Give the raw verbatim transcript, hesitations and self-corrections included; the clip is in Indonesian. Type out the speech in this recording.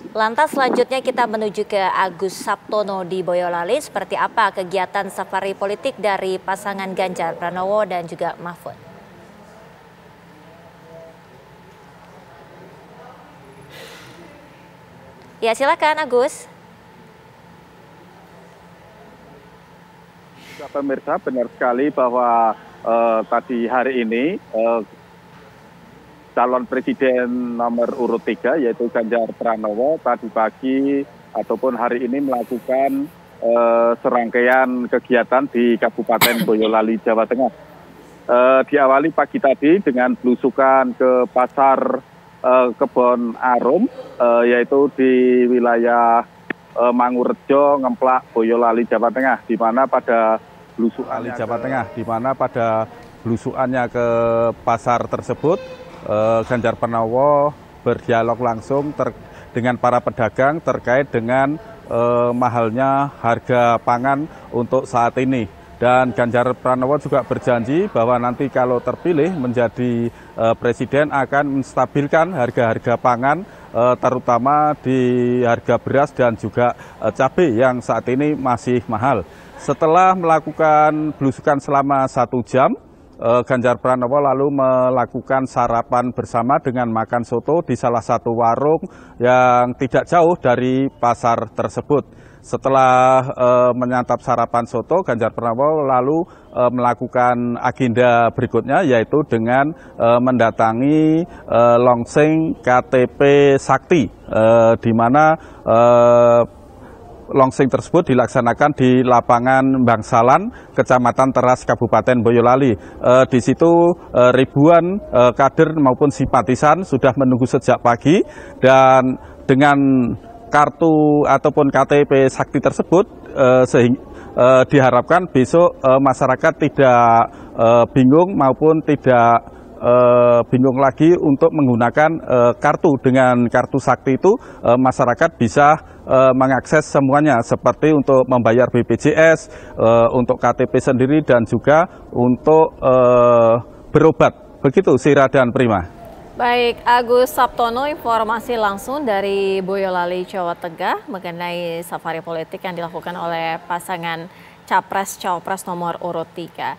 Lantas selanjutnya kita menuju ke Agus Saptono di Boyolali. Seperti apa kegiatan safari politik dari pasangan Ganjar Pranowo dan juga Mahfud? Ya, silakan Agus. Pemirsa, benar sekali bahwa eh, tadi hari ini eh, calon presiden nomor urut tiga yaitu Ganjar Pranowo tadi pagi ataupun hari ini melakukan eh, serangkaian kegiatan di Kabupaten Boyolali, Jawa Tengah. Eh, diawali pagi tadi dengan belusukan ke pasar eh, Kebon Arum, eh, yaitu di wilayah eh, Mangurejo, Ngemplak, Boyolali, Jawa Tengah, di mana pada belusukannya Jawa Tengah, di mana pada belusukannya ke pasar tersebut, eh, Ganjar Pranowo berdialog langsung ter, dengan para pedagang terkait dengan eh, mahalnya harga pangan untuk saat ini. Dan Ganjar Pranowo juga berjanji bahwa nanti kalau terpilih menjadi eh, presiden akan menstabilkan harga-harga pangan, eh, terutama di harga beras dan juga eh, cabai yang saat ini masih mahal. Setelah melakukan belusukan selama satu jam, eh, Ganjar Pranowo lalu melakukan sarapan bersama dengan makan soto di salah satu warung yang tidak jauh dari pasar tersebut. Setelah eh, menyantap sarapan soto, Ganjar Pranowo lalu eh, melakukan agenda berikutnya, yaitu dengan eh, mendatangi eh, Longseng K T P Sakti, eh, di mana eh, Longseng tersebut dilaksanakan di lapangan Bangsalan, Kecamatan Teras, Kabupaten Boyolali. E, di situ e, ribuan e, kader maupun simpatisan sudah menunggu sejak pagi, dan dengan kartu ataupun K T P Sakti tersebut e, sehingga e, diharapkan besok e, masyarakat tidak e, bingung maupun tidak Uh, bingung lagi untuk menggunakan uh, kartu. Dengan kartu Sakti itu uh, masyarakat bisa uh, mengakses semuanya, seperti untuk membayar B P J S, uh, untuk K T P sendiri, dan juga untuk uh, berobat. Begitu Sira dan Prima. Baik, Agus Saptono, informasi langsung dari Boyolali, Jawa Tengah mengenai safari politik yang dilakukan oleh pasangan Capres Cawapres nomor urut tiga.